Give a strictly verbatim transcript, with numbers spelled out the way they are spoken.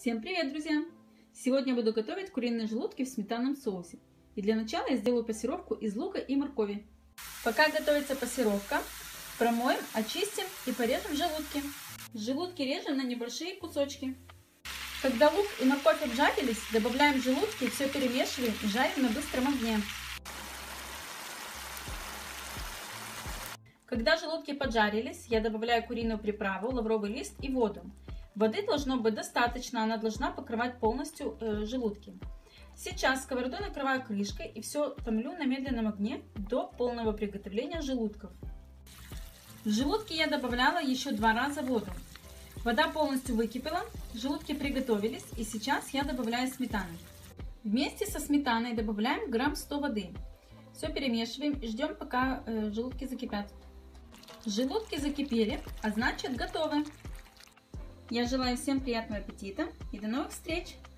Всем привет, друзья! Сегодня я буду готовить куриные желудки в сметанном соусе. И для начала я сделаю пассировку из лука и моркови. Пока готовится пассировка, промоем, очистим и порежем желудки. Желудки режем на небольшие кусочки. Когда лук и морковь обжарились, добавляем желудки, все перемешиваем и жарим на быстром огне. Когда желудки поджарились, я добавляю куриную приправу, лавровый лист и воду. Воды должно быть достаточно, она должна покрывать полностью э, желудки. Сейчас сковороду накрываю крышкой и все томлю на медленном огне до полного приготовления желудков. В желудки я добавляла еще два раза воду. Вода полностью выкипела, желудки приготовились, и сейчас я добавляю сметану. Вместе со сметаной добавляем грамм сто воды. Все перемешиваем и ждем, пока э, желудки закипят. Желудки закипели, а значит готовы. Я желаю всем приятного аппетита и до новых встреч!